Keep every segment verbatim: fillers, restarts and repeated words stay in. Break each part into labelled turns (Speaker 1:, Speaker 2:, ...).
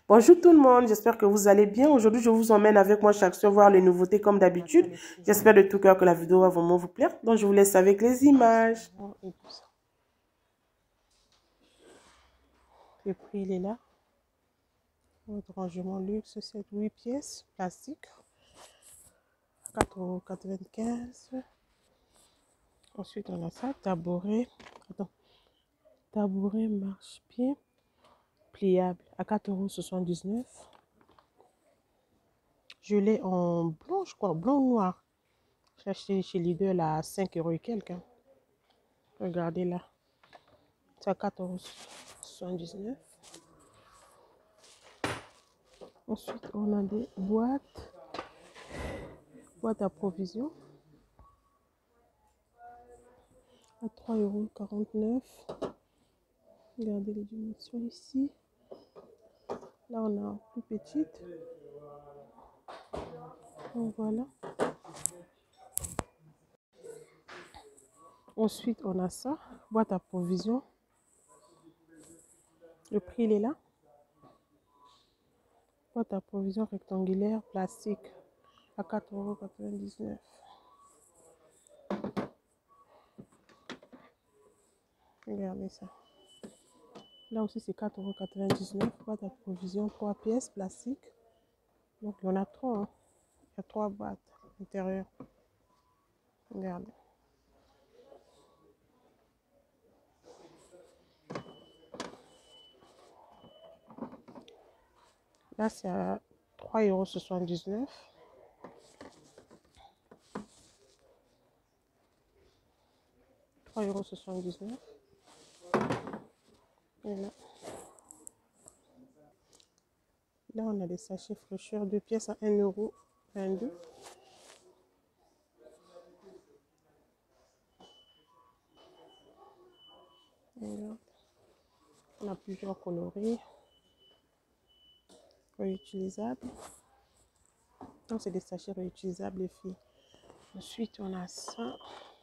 Speaker 1: Bonjour tout le monde, j'espère que vous allez bien. Aujourd'hui, je vous emmène avec moi chaque soir voir les nouveautés comme d'habitude. J'espère de tout cœur que la vidéo va vraiment vous plaire. Donc, je vous laisse avec les images. Le prix, il est là. Notre rangement luxe, c'est huit pièces, plastique. quatre euros quatre-vingt-quinze. Ensuite, on a ça, tabouret. Attends. Tabouret marche-pied pliable à quatre euros soixante-dix-neuf. Je l'ai en blanc, je crois, blanc-noir. J'ai acheté chez Lidl à cinq euros et quelques. Hein. Regardez là. C'est à quatre euros soixante-dix-neuf. Ensuite, on a des boîtes. Boîte à provision. À trois euros quarante-neuf. Regardez les dimensions ici. Là, on a plus petite. Donc voilà. Ensuite, on a ça. Boîte à provision. Le prix, il est là. Boîte à provision rectangulaire, plastique, à quatre euros quatre-vingt-dix-neuf. Regardez ça. Là aussi, c'est quatre euros quatre-vingt-dix-neuf. Boîte à provision, trois pièces, plastique. Donc, il y en a trois. Hein. Il y a trois boîtes à l'intérieur. Regardez. Là, c'est à trois euros soixante-dix-neuf. trois euros soixante-dix-neuf. Et là. Là, on a des sachets fraîcheur, deux pièces à un euro vingt-deux. Et là, on a plusieurs coloris réutilisables. Donc, c'est des sachets réutilisables, les filles. Ensuite, on a ça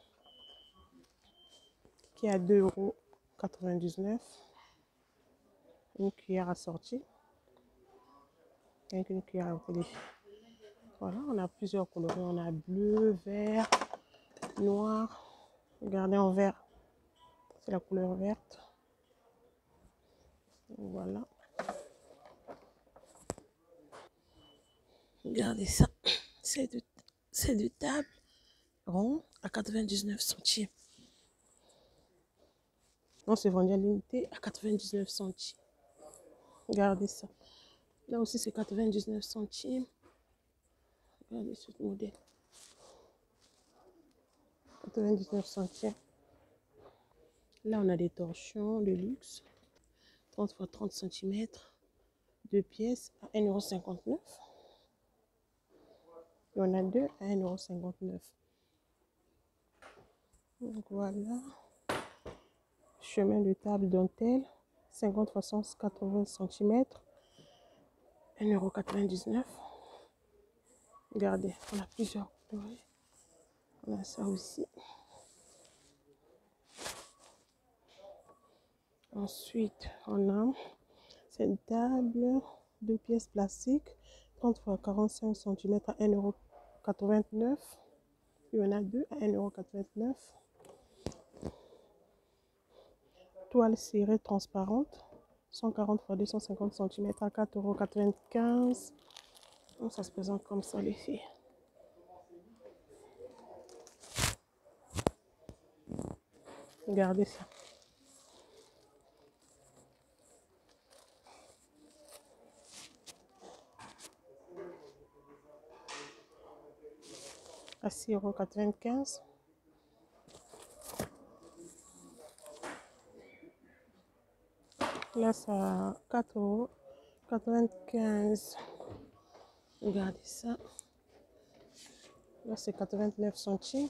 Speaker 1: qui est à deux euros quatre-vingt-dix-neuf. Une cuillère assortie. Avec une cuillère à télé. Voilà, on a plusieurs coloris. On a bleu, vert, noir. Regardez en vert. C'est la couleur verte. Voilà. Regardez ça. C'est de, c'est de table rond à quatre-vingt-dix-neuf centimes. Non, c'est vendu à l'unité à quatre-vingt-dix-neuf centimes. Regardez ça. Là aussi, c'est quatre-vingt-dix-neuf centimes. Regardez ce modèle. quatre-vingt-dix-neuf centimes. Là, on a des torchons de luxe. trente fois trente centimètres. Deux pièces à un euro cinquante-neuf. Il y en a deux à un euro cinquante-neuf. Donc voilà. Chemin de table dentelle. cinquante fois cent quatre-vingts centimètres. un euro quatre-vingt-dix-neuf. Regardez, on a plusieurs couleurs. On a ça aussi. Ensuite, on a cette table, deux pièces plastiques, trente fois quarante-cinq centimètres à un euro quatre-vingt-neuf. Il y en a deux à un euro quatre-vingt-neuf. Toile serrée transparente, cent quarante fois deux cent cinquante centimètres à quatre euros quatre-vingt-quinze. Donc, ça se présente comme ça, les filles. Regardez ça. À six euros quatre-vingt-quinze. Là, c'est à quatre euros quatre-vingt-quinze. Regardez ça. Là, c'est quatre-vingt-neuf centimes.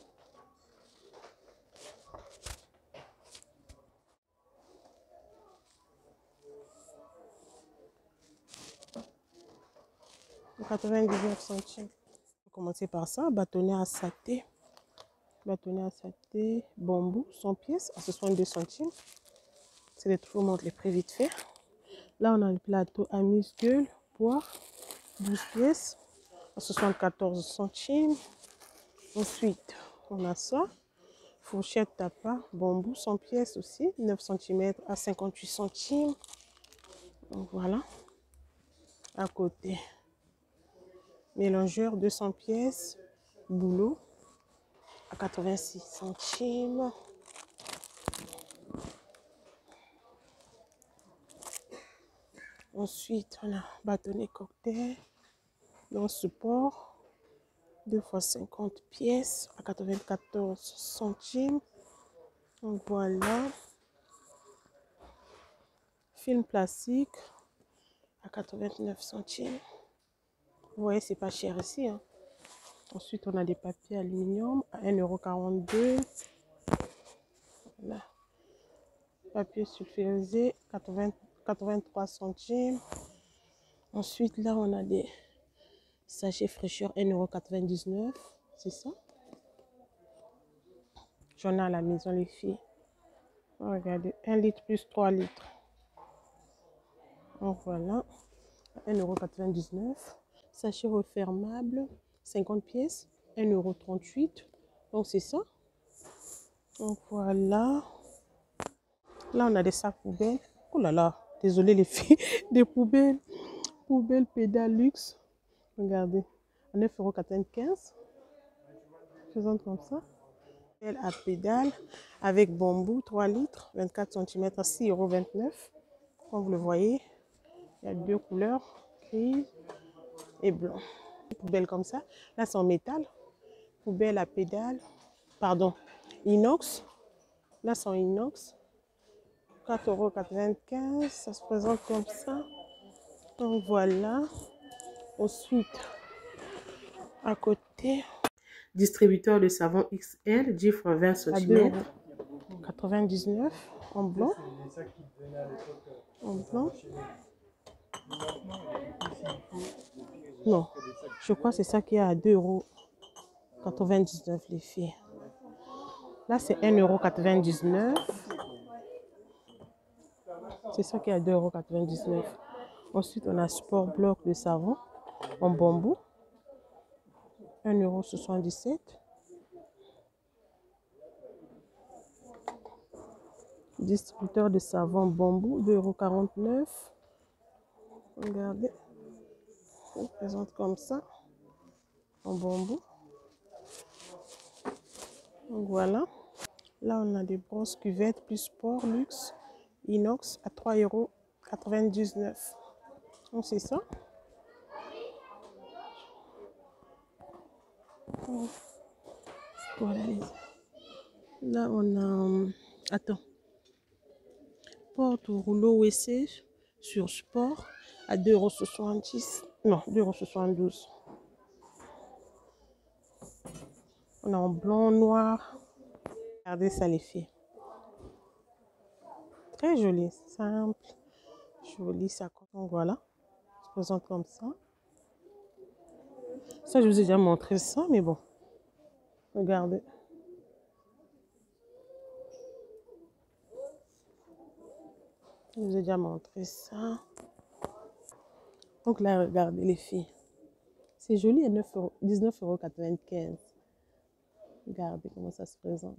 Speaker 1: quatre-vingt-dix-neuf centimes. On va commencer par ça. Bâtonnet à saté. Bâtonnet à saté. Bambou, cent pièces à soixante-deux centimes. C'est les trous, montre les prix vite fait. Là, on a le plateau amuse-gueule, bois, douze pièces, à soixante-quatorze centimes. Ensuite, on a ça. Fourchette tapas, bambou, cent pièces aussi, neuf centimètres à cinquante-huit centimes. Donc voilà. À côté, mélangeur, deux cents pièces, boulot, à quatre-vingt-six centimes. Ensuite, on a bâtonnet cocktail, dans support, deux fois cinquante pièces, à quatre-vingt-quatorze centimes. Donc voilà. Film plastique, à quatre-vingt-neuf centimes. Vous voyez, c'est pas cher ici. Hein. Ensuite, on a des papiers aluminium à un euro quarante-deux. Voilà. Papier sulfurisé, quatre-vingt-trois centimes. Ensuite, là, on a des sachets fraîcheur, un euro quatre-vingt-dix-neuf. C'est ça. J'en ai à la maison, les filles. Regardez, un litre plus trois litres. Donc voilà, un euro quatre-vingt-dix-neuf. Sachet refermable, cinquante pièces, un euro trente-huit. Donc c'est ça. Donc voilà. Là, on a des sacs poubelles. Oh là là, désolé les filles. Des poubelles. Poubelles pédale luxe. Regardez, à neuf euros quatre-vingt-quinze. Faisons comme ça. Poubelle à pédale avec bambou, trois litres, vingt-quatre centimètres à six euros vingt-neuf. Comme vous le voyez, il y a deux couleurs, grise et blanc. Poubelle comme ça. Là, c'est en métal. Poubelle à pédale. Pardon, inox. Là, c'est en inox. quatre euros quatre-vingt-quinze. Ça se présente comme ça. Donc voilà. Ensuite, à côté, distributeur de savon X L, dix fois vingt centimètres. À deux euros quatre-vingt-dix-neuf en blanc. En blanc. Non, je crois que c'est ça qui est à deux euros quatre-vingt-dix-neuf les filles. Là, c'est un euro quatre-vingt-dix-neuf. C'est ça qui est à deux euros quatre-vingt-dix-neuf. Ensuite, on a Sport Bloc de savon en bambou. un euro soixante-dix-sept. Distributeur de savon bambou, deux euros quarante-neuf. Regardez. On présente comme ça. En bambou. Donc voilà. Là, on a des brosses cuvettes plus sport luxe inox à trois euros quatre-vingt-dix-neuf. Donc c'est ça. Voilà. Là, on a... Attends. Porte au rouleau W C sur sport à deux euros soixante-dix. Non, deux euros soixante-douze. On a en blanc, noir. Regardez ça les filles. Très joli, simple, joli ça. Donc voilà, je présente comme ça. Ça, je vous ai déjà montré ça, mais bon. Regardez. Je vous ai déjà montré ça. Donc là, regardez les filles. C'est joli à dix-neuf euros quatre-vingt-quinze. Regardez comment ça se présente.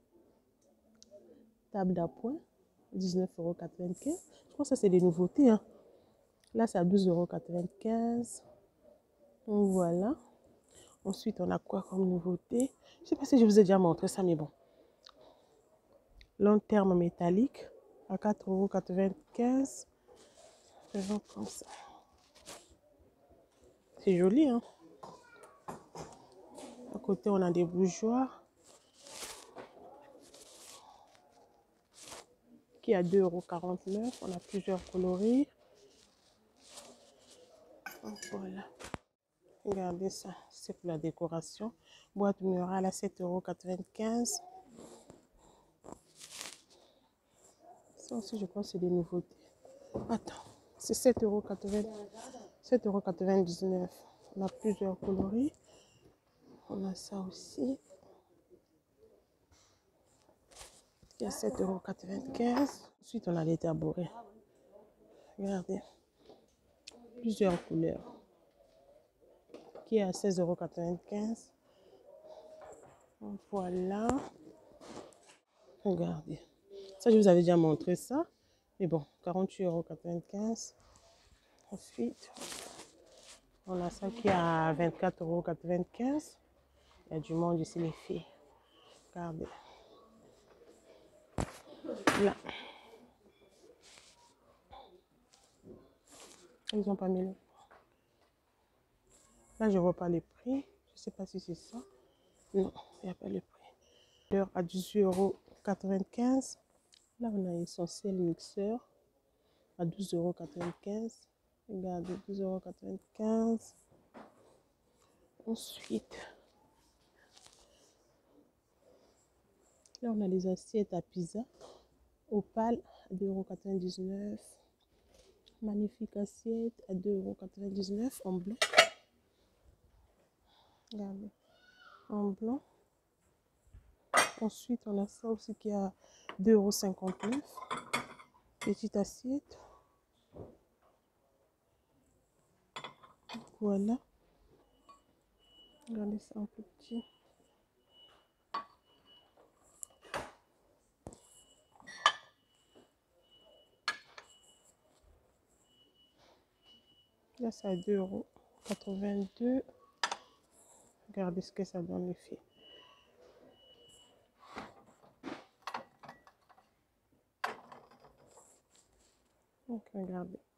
Speaker 1: Table d'appoint, dix-neuf euros quatre-vingt-quinze. Je crois que ça, c'est des nouveautés. Hein. Là, c'est à douze euros quatre-vingt-quinze. Donc voilà. Ensuite, on a quoi comme nouveauté? Je ne sais pas si je vous ai déjà montré ça, mais bon. Long terme métallique à quatre euros quatre-vingt-quinze. Faisons comme ça. C'est joli, hein? À côté, on a des bougeoirs qui est à deux euros quarante-neuf. On a plusieurs coloris. Donc, voilà. Regardez ça. C'est pour la décoration. Boîte murale à sept euros quatre-vingt-quinze. Ça aussi, je crois que c'est des nouveautés. Attends, c'est sept euros quatre-vingt-dix-neuf. On a plusieurs coloris. On a ça aussi. Il y a sept euros quatre-vingt-quinze. Ensuite, on a les tabourets. Regardez. Plusieurs couleurs. Qui est à seize euros quatre-vingt-quinze. Voilà. Regardez. Ça, je vous avais déjà montré ça. Mais bon, quarante-huit euros quatre-vingt-quinze. Ensuite, on a ça qui est à vingt-quatre euros quatre-vingt-quinze. Il y a du monde ici, les filles. Regardez. Là. Ils n'ont pas mis le... Là, je ne vois pas les prix. Je ne sais pas si c'est ça. Non, il n'y a pas le prix. L'heure à dix-huit euros quatre-vingt-quinze. Là, on a Essentiel Mixeur à douze euros quatre-vingt-quinze. Regardez, douze euros quatre-vingt-quinze. Ensuite, là, on a les assiettes à pizza. Opale à deux euros quatre-vingt-dix-neuf. Magnifique assiette à deux euros quatre-vingt-dix-neuf en blanc. Regardez, en blanc. Ensuite, on a ça aussi qui est à deux euros cinquante-neuf. Petite assiette. Voilà. Regardez ça un peu petit. Là, c'est à deux euros quatre-vingt-deux. Regardez ce que ça donne les filles. Donc, regardez.